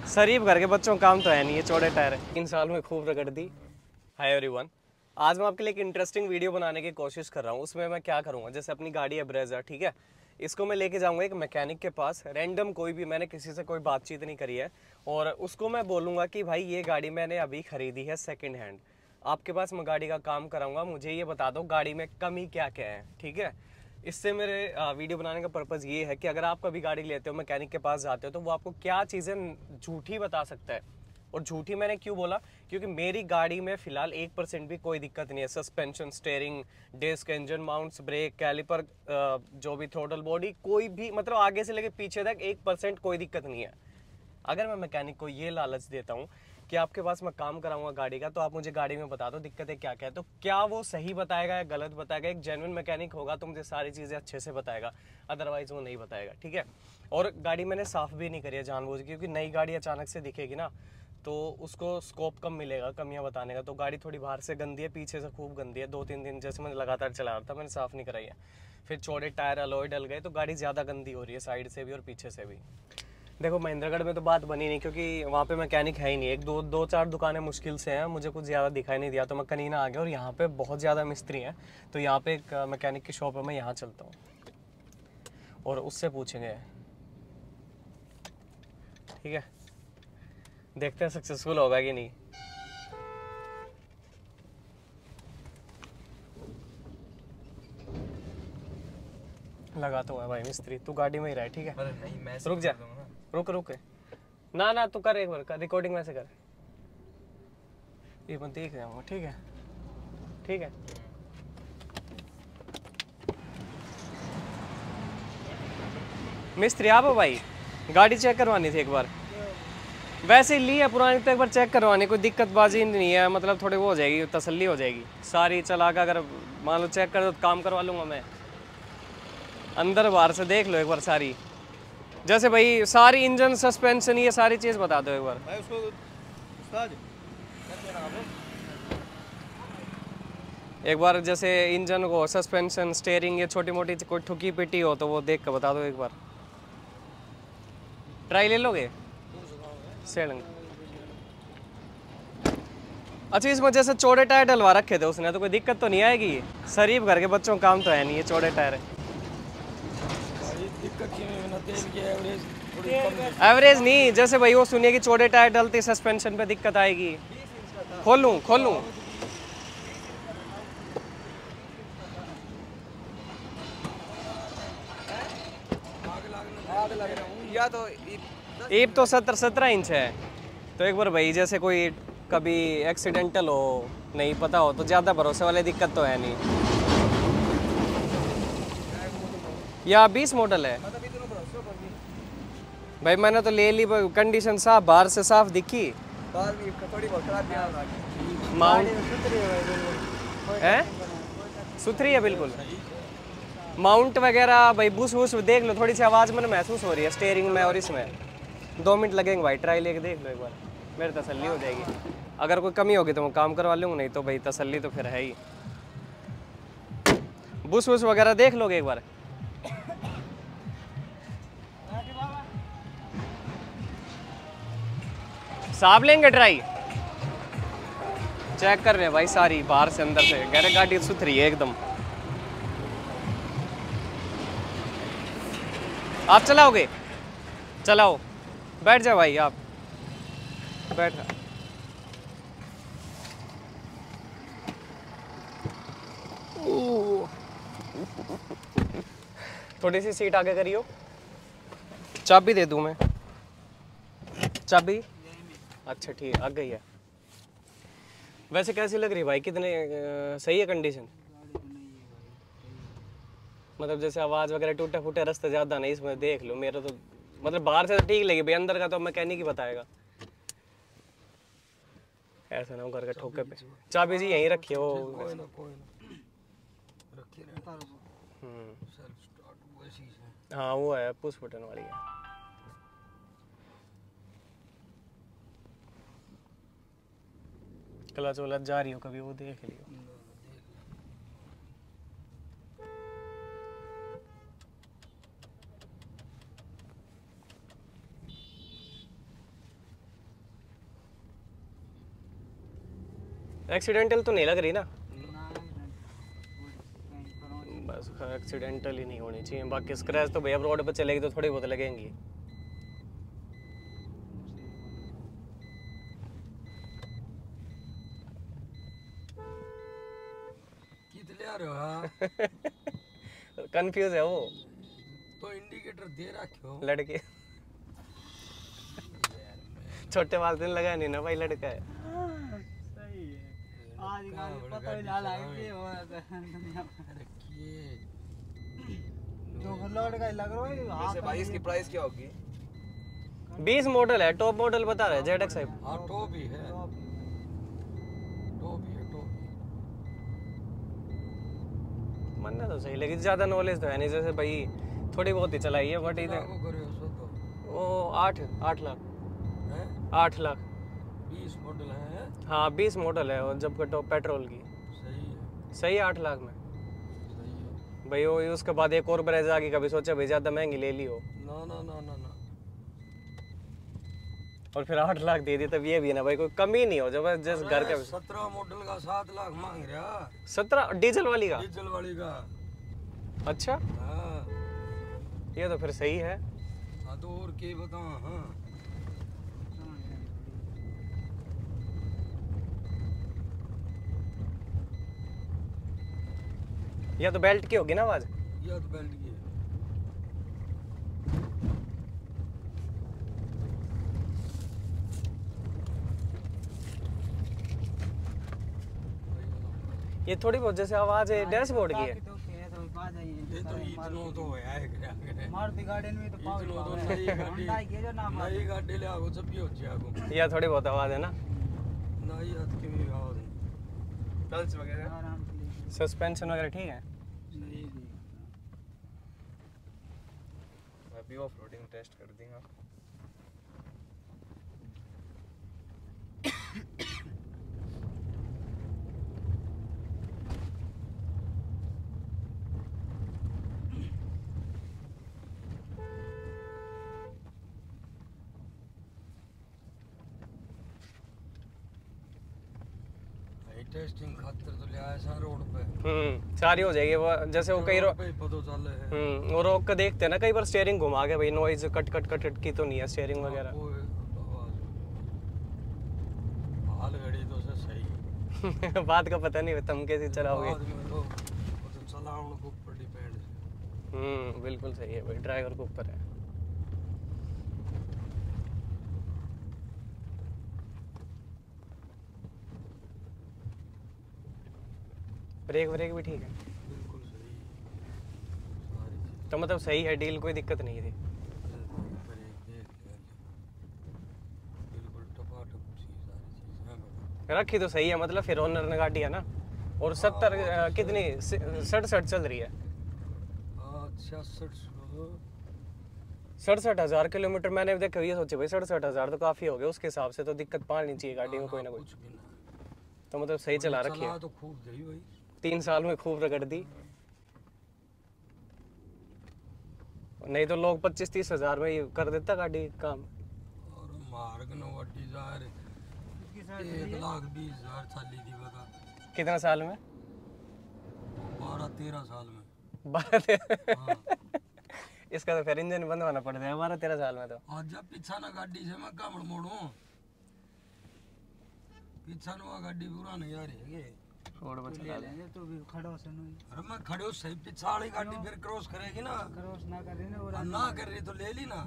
शरीफ घर के बच्चों का काम तो है नहीं, ये चौड़े टायर है। 3 साल में खूब रगड़ दी। हाय एवरीवन, आज मैं आपके लिए एक इंटरेस्टिंग वीडियो बनाने की कोशिश कर रहा हूँ। उसमें मैं क्या करूँगा, जैसे अपनी गाड़ी है ब्रेजा, ठीक है, इसको मैं लेके जाऊँगा एक मैकेनिक के पास, रैंडम कोई भी, मैंने किसी से कोई बातचीत नहीं करी है, और उसको मैं बोलूँगा कि भाई ये गाड़ी मैंने अभी ख़रीदी है सेकेंड हैंड, आपके पास मैं गाड़ी का काम कराऊँगा, मुझे ये बता दो गाड़ी में कमी क्या क्या है, ठीक है। इससे मेरे वीडियो बनाने का पर्पज़ ये है कि अगर आप कभी गाड़ी लेते हो, मैकेनिक के पास जाते हो, तो वो आपको क्या चीज़ें झूठी बता सकता है। और झूठी मैंने क्यों बोला, क्योंकि मेरी गाड़ी में फ़िलहाल 1% भी कोई दिक्कत नहीं है। Suspension, steering, disc, engine mounts, brake, caliper, जो भी थ्रोटल बॉडी, कोई भी मतलब आगे से लेके पीछे तक 1% कोई दिक्कत नहीं है। अगर मैं मैकेनिक को ये लालच देता हूँ कि आपके पास मैं काम कराऊंगा गाड़ी का, तो आप मुझे गाड़ी में बता दो दिक्कतें क्या क्या है, तो क्या वो सही बताएगा या गलत बताएगा। एक जेन्युइन मैकेनिक होगा तो मुझे सारी चीज़ें अच्छे से बताएगा, अदरवाइज वो नहीं बताएगा, ठीक है। और गाड़ी मैंने साफ़ भी नहीं करी है जानबूझ के, क्योंकि नई गाड़ी अचानक से दिखेगी ना तो उसको स्कोप कम मिलेगा कमियां बताने का। तो गाड़ी थोड़ी बाहर से गंदी है, पीछे से खूब गंदी है। 2-3 दिन जैसे मैंने लगातार चला रहा था, मैंने साफ़ नहीं कराई है। फिर चौड़े टायर अलॉय डल गए, तो गाड़ी ज़्यादा गंदी हो रही है साइड से भी और पीछे से भी। देखो महेंद्रगढ़ में तो बात बनी नहीं, क्योंकि वहाँ पे मैकेनिक है ही नहीं। एक दो चार दुकानें मुश्किल से हैं, मुझे कुछ ज़्यादा दिखाई नहीं दिया, तो मैं कनीना आ गया। और यहाँ पे बहुत ज़्यादा मिस्त्री हैं, तो यहाँ पे एक मैकेनिक की शॉप है, मैं यहाँ चलता हूँ और उससे पूछेंगे, ठीक है। देखते हैं सक्सेसफुल होगा कि नहीं। लगा तो है भाई मिस्त्री, तू गाड़ी में ही रह, ठीक है। अरे नहीं, मैं रुक जा, रुक ना तू कर, एक बार कर, रिकॉर्डिंग में से कर, ये मैं देख रहा हूँ, ठीक है ठीक है। मिस्त्री आप हो भाई, गाड़ी चेक करवानी थी एक बार। वैसे ही ली है पुरानी, तो एक बार चेक करवानी, कोई दिक्कतबाजी नहीं है, मतलब थोड़ी वो हो जाएगी, तसल्ली हो जाएगी सारी चला कर। अगर मान लो चेक कर दो तो काम करवा लूँगा मैं। अंदर बाहर से देख लो एक बार सारी, जैसे भाई सारी इंजन, सस्पेंशन, ये सारी चीज़ बता दो एक बार भाई उसको। उस्ताद क्या नाम है? एक बार। जैसे इंजन को, सस्पेंशन, स्टेयरिंग, ये छोटी मोटी कोई ठुकी पिटी हो तो वो देख कर बता दो एक बार। ट्राई ले लोगे सेड़ंग? अच्छा, इसमें जैसे चौड़े टायर डलवा रखे थे उसने, तो कोई दिक्कत तो नहीं आएगी? शरीफ घर के बच्चों का काम तो है नहीं, ये चौड़े टायर है। दिक्कत तेल की एवरेज थोड़ी कम। एवरेज नहीं, जैसे भाई वो सुनिए कि चौड़े टायर डलते सस्पेंशन पे दिक्कत आएगी। खोलूं? या तो ईप तो 17 इंच है, तो एक बार भाई जैसे कोई कभी एक्सीडेंटल हो, नहीं पता हो, तो ज़्यादा भरोसे वाली दिक्कत तो है नहीं। या 20 मॉडल है भाई, मैंने तो ले ली, कंडीशन साफ, बाहर से साफ दिखी। थोड़ी बहुत खराब माउंट है सुथरी है बिल्कुल। माउंट वगैरह भाई बुश वुश देख लो, थोड़ी सी आवाज़ मैंने महसूस हो रही है स्टेयरिंग में और इसमें। 2 मिनट लगेंगे भाई, ट्राई लेके देख लो एक बार, मेरी तसल्ली हो जाएगी। अगर कोई कमी होगी तो मैं काम करवा लूँगा, नहीं तो भाई तसल्ली तो फिर है ही। बुश वुश वगैरह देख लोगे एक बार? साहब लेंगे ट्राई? चेक कर रहे हैं भाई सारी, बाहर से अंदर से, कह रहे गाड़ी सुथरी है एकदम। आप चलाओगे? चलाओ, बैठ जाओ भाई, आप बैठ। थोड़ी सी सीट आगे करियो, चाबी दे दूं मैं? चाबी अच्छा ठीक है, आ गई है। वैसे कैसी लग रही भाई, कितने सही है कंडीशन? मतलब जैसे आवाज़ वगैरह, टूटे फूटे रास्ते ज़्यादा नहीं इसमें, देख लो। मेरा तो मतलब बाहर से तो ठीक लगी भाई, अंदर का तो मैकेनिक ही बताएगा। ऐसा ना हो करके ठोके पे। चाबी जी यहीं रखी है वो। हाँ वो है, पुश बटन वाली है। क्लच वलच जा रही हो कभी, वो देख लियो। एक्सीडेंटल तो नहीं लग रही ना? बस एक्सीडेंटल ही नहीं होनी चाहिए, बाकी स्क्रैच तो भैया रोड पे चलेगी तो थोड़ी बहुत लगेंगी। कंफ्यूज है वो तो इंडिकेटर दे रखो लड़के। छोटे बाल तो लगा नहीं ना भाई, लड़का है। सही है। आजकल पता ही ना लगे हो तो लड़का ही लग रहा है। वैसे भाई इसकी प्राइस क्या होगी? 20 मॉडल है, टॉप मॉडल बता रहे ZX है। हाँ टॉप ही है, टॉप ही है, टॉप ही। मानना तो सही, लेकिन ज्यादा नॉलेज तो है नहीं, जैसे भाई थोड़ी बहुत ही चलाई है बट इधर वो 8 लाख हैं? 8 लाख 20 मॉडल है। हाँ 20 मॉडल है, और जब का टॉप पेट्रोल की सही है, सही है 8 लाख में सही है भाई। वो उसके बाद एक और ब्रेजा की, कभी सोचा भाई ज्यादा महंगी ले ली हो, ना ना ना ना ना। और फिर 8 लाख दे दी, तब ये भी ना भाई कोई कमी नहीं हो, जबरदस्त घर का। 17 मॉडल का 7 लाख मांग रहा। 17 डीजल वाली का? डीजल वाली का। अच्छा हाँ ये तो फिर सही है। हाँ तो और क्या बताऊँ। हाँ या तो बेल्ट की होगी ना आवाज। यह तो बेल्ट की है। ये थोड़ी बहुत जैसे आवाज है डैशबोर्ड की है। तो क्या तो बात है ये तो इतनो तो है मारुति गार्डन में तो पावर इतनो तो पावर नई है। गाड़ी, होंडा की है जो नाम नई गाड़ी ले आगो सब भी हो जाएगो। या थोड़ी बहुत आवाज है ना, नई हाथ की भी आवाज है। बेल्ट्स वगैरह आराम से ले सस्पेंशन वगैरह ठीक है। सही है। मैं भी ऑफ रोडिंग टेस्ट कर दूंगा। टेस्टिंग खातिर तो ले आया सा रोड पे। सारी हो जाएगी वो, जैसे वो कई पे पता चल है। वो रोक के देखते हैं ना कई बार स्टीयरिंग घुमा के, भाई noise cut cut cut cut की तो नहीं है स्टीयरिंग वगैरह। वो आवाज हाल घड़ी तो से सही। बात का पता नहीं तुम कैसे चलाओगे। बाद में तो चलाउन को ऊपर डिपेंड है। बिल्कुल सही है भाई, ड्राइवर के ऊपर है। ब्रेक व्रेक भी ठीक है बिल्कुल सही सारी चीज। तो मतलब सही है, डील कोई दिक्कत नहीं थी। ब्रेक देख ले बिल्कुल टपाटप सी सारी चीज है बाबा। रखी तो सही है, मतलब फिर ओनर ने गाड़ी है ना। और 70 कितनी 67 चल रही है। 67,000 किलोमीटर मैंने देखा, ये सोचे भाई 67,000 तो काफी हो गया, उसके हिसाब से तो दिक्कत पानी चाहिए गाड़ी में कोई ना कोई। कुछ भी ना तो मतलब सही चला रखी है, चला तो खूब गई भाई। 3 साल में खूब रगड़ दी। नहीं तो लोग 25-30 हजार में ही कर देता गाड़ी काम। और मार्ग नो वड्डी जार इसकी साइड 1,20,000 चाली थी बता। कितना साल में? 12-13 साल में। 12 हाँ इसका तो फिर इंजन बनवाना पड़ता है 12-13 साल में तो। आज जब पीछा ना गाड़ी से मैं कामड़ मोड़ू पीछा नुआ गाड़ी पूरा नहीं आ रही है। रोड पर चला ले। लेंगे तो भी खड़ो से नहीं अरे मैं खड़े हो सही पीछा वाली गाड़ी फिर क्रॉस करेगी ना। क्रॉस ना करे ना और ना कर रही तो ले ली ना।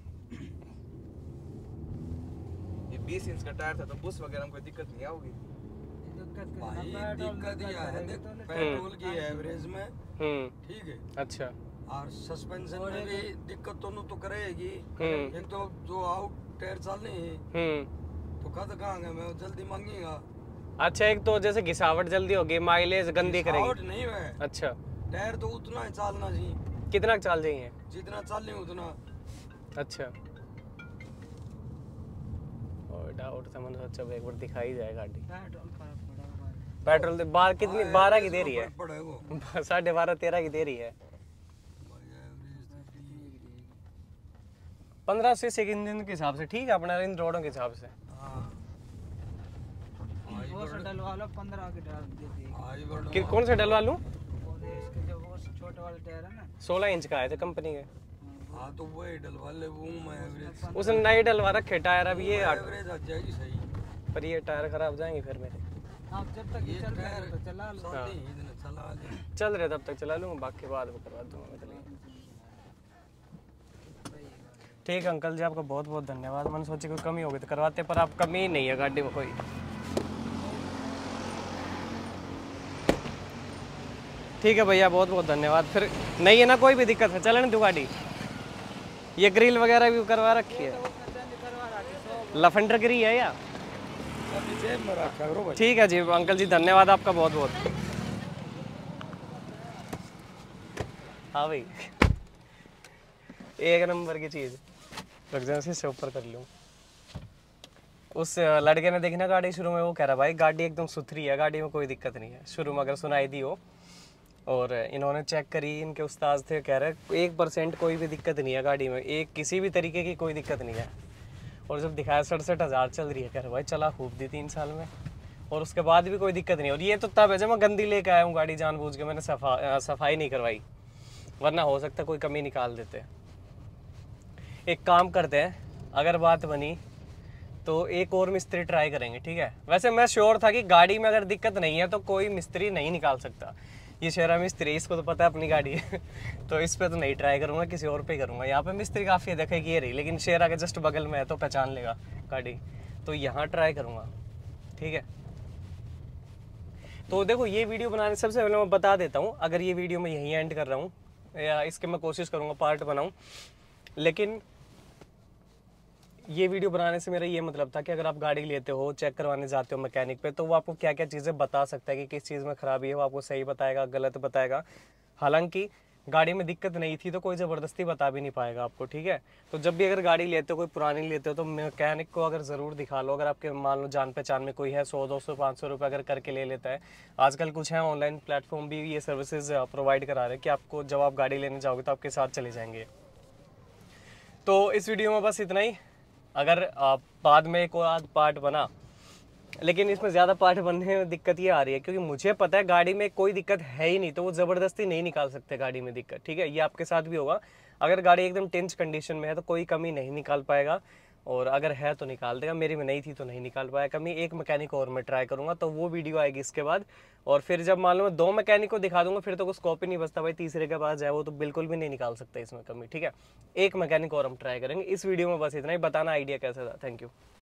ये 20 इंच का टायर था तो बुश वगैरह में कोई दिक्कत नहीं आओगी। दिक्कत भाई कर दिक्कत ही है देख पेट्रोल की एवरेज में ठीक है। अच्छा और सस्पेंशन में भी दिक्कत तो करेगी। एक तो जो आउट टायर चलनी तो कद कहाँ गए मैं जल्दी मांगेगा। अच्छा एक तो जैसे घिसावट जल्दी होगी, माइलेज गंदी आउट करेगी। नहीं है अच्छा टायर तो उतना ही चलना चाहिए कितना चाल जाएंगे? जितना चलने उतना। अच्छा और डाउट था, मैंने सोचा भाई एक बार दिखाई जाए गाड़ी। पेट्रोल फर्क पड़ा हुआ पेट्रोल तो बार कितनी 12 की दे रही है, पड़ेगा 12.5-13 की दे रही है। 15 सीसी के इंजन के हिसाब से ठीक है, अपना इन रोडों के हिसाब से। भाई वो से डलवा लो 15 के डाल देते। आई बड़ कि कौन सा डलवा लूँ? वो इसके जो वो छोटे वाले टायर है ना 16 इंच का आए थे कंपनी के, हाँ तो वही डलवा ले, वो मैं एवरेज उसने नए डलवा रखे टायर। अब ये एवरेज आ जाएगी सही। पर ये टायर खराब हो जाएंगे फिर मेरे। आप जब तक ये चल रहा है तो चला लो। साथ ही इतने चला ले। चल रहे तब तक चला लूँगा, बाकी बाद में करवा दूंगा मतलब। ठीक है अंकल जी, आपका बहुत बहुत धन्यवाद। मैंने सोची कोई कमी होगी तो करवाते, पर आप कमी ही नहीं है गाड़ी में कोई। ठीक है भैया, बहुत बहुत धन्यवाद। फिर नहीं है ना कोई भी दिक्कत है, चले ना दो गाड़ी। ये ग्रिल वगैरह भी करवा रखी है, लफेंडर ग्री है या? ठीक है जी अंकल जी, धन्यवाद आपका बहुत बहुत। हाँ भाई, एक नंबर की चीज़। रुक जाओ, से ऊपर कर लूँ। उस लड़के ने देखी ना गाड़ी शुरू में, वो कह रहा भाई गाड़ी एकदम सुथरी है, गाड़ी में कोई दिक्कत नहीं है। शुरू में अगर सुनाई दी हो, और इन्होंने चेक करी, इनके उस्ताद थे, कह रहे 1% कोई भी दिक्कत नहीं है गाड़ी में, एक किसी भी तरीके की कोई दिक्कत नहीं है। और जब दिखाया 67,000 चल रही है, कह रहे भाई चला खूब दी 3 साल में, और उसके बाद भी कोई दिक्कत नहीं। और ये तो तब है जब मैं गंदी लेके आया हूँ गाड़ी, जानबूझ के मैंने सफाई नहीं करवाई, वरना हो सकता कोई कमी निकाल देते। एक काम करते हैं, अगर बात बनी तो एक और मिस्त्री ट्राई करेंगे, ठीक है? वैसे मैं श्योर था कि गाड़ी में अगर दिक्कत नहीं है तो कोई मिस्त्री नहीं निकाल सकता। ये शेरा मिस्त्री, इसको तो पता है अपनी गाड़ी है तो इस पे तो नहीं ट्राई करूँगा, किसी और पे करूँगा। यहाँ पे मिस्त्री काफ़ी है, देखेगी ये रही, लेकिन शेरा के जस्ट बगल में है तो पहचान लेगा गाड़ी, तो यहाँ ट्राई करूँगा, ठीक है? तो देखो, ये वीडियो बनाने सबसे पहले मैं बता देता हूँ, अगर ये वीडियो मैं यहीं एंड कर रहा हूँ, या इसके मैं कोशिश करूँगा पार्ट बनाऊँ, लेकिन ये वीडियो बनाने से मेरा ये मतलब था कि अगर आप गाड़ी लेते हो, चेक करवाने जाते हो मैकेनिक पे, तो वो आपको क्या क्या चीज़ें बता सकता है कि किस चीज़ में ख़राबी है, वो आपको सही बताएगा, गलत बताएगा। हालांकि गाड़ी में दिक्कत नहीं थी तो कोई ज़बरदस्ती बता भी नहीं पाएगा आपको, ठीक है? तो जब भी अगर गाड़ी लेते हो, कोई पुरानी लेते हो, तो मैकेनिक को अगर ज़रूर दिखा लो। अगर आपके मान लो जान पहचान में कोई है, 100, 200, 500 रुपये अगर करके ले लेता है। आजकल कुछ है ऑनलाइन प्लेटफॉर्म भी ये सर्विसेज प्रोवाइड करा रहे हैं कि आपको जब आप गाड़ी लेने जाओगे तो आपके साथ चले जाएंगे। तो इस वीडियो में बस इतना ही। अगर बाद में एक और पार्ट बना, लेकिन इसमें ज़्यादा पार्ट बनने में दिक्कत ये आ रही है क्योंकि मुझे पता है गाड़ी में कोई दिक्कत है ही नहीं, तो वो ज़बरदस्ती नहीं निकाल सकते गाड़ी में दिक्कत, ठीक है? ये आपके साथ भी होगा। अगर गाड़ी एकदम टेंच कंडीशन में है तो कोई कमी नहीं निकाल पाएगा, और अगर है तो निकाल देगा। मेरी में नहीं थी तो नहीं निकाल पाया कमी। एक मैकेनिक और मैं ट्राई करूँगा, तो वो वीडियो आएगी इसके बाद। और फिर जब मान लो मैं 2 मैकेनिक को दिखा दूंगा, फिर तो कोई स्कोप ही नहीं बचता भाई, तीसरे के पास जाए वो तो बिल्कुल भी नहीं निकाल सकते इसमें कमी, ठीक है? एक मैकेनिक और हम ट्राई करेंगे। इस वीडियो में बस इतना ही। बताना आइडिया कैसा था। Thank you.